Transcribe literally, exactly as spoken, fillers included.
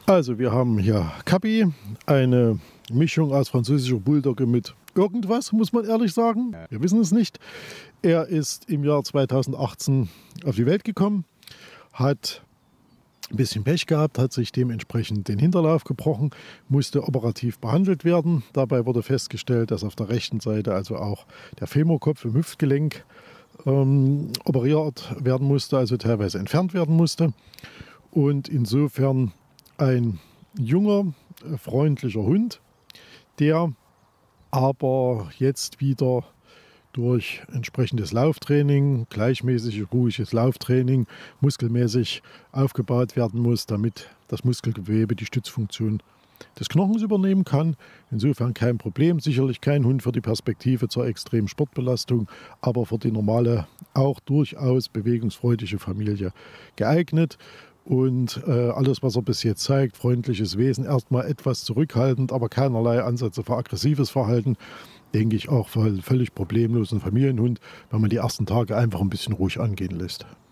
Also wir haben hier Capi, eine Mischung aus französischer Bulldogge mit irgendwas, muss man ehrlich sagen. Wir wissen es nicht. Er ist im Jahr zweitausendachtzehn auf die Welt gekommen, hat ein bisschen Pech gehabt, hat sich dementsprechend den Hinterlauf gebrochen, musste operativ behandelt werden. Dabei wurde festgestellt, dass auf der rechten Seite also auch der Femorkopf im Hüftgelenk ähm, operiert werden musste, also teilweise entfernt werden musste. Und insofern ein junger, freundlicher Hund, der aber jetzt wieder durch entsprechendes Lauftraining, gleichmäßig ruhiges Lauftraining, muskelmäßig aufgebaut werden muss, damit das Muskelgewebe die Stützfunktion des Knochens übernehmen kann. Insofern kein Problem, sicherlich kein Hund für die Perspektive zur extremen Sportbelastung, aber für die normale, auch durchaus bewegungsfreudige Familie geeignet. Und äh, alles, was er bis jetzt zeigt, freundliches Wesen, erstmal etwas zurückhaltend, aber keinerlei Ansätze für aggressives Verhalten, denke ich auch völlig problemlos ein Familienhund, wenn man die ersten Tage einfach ein bisschen ruhig angehen lässt.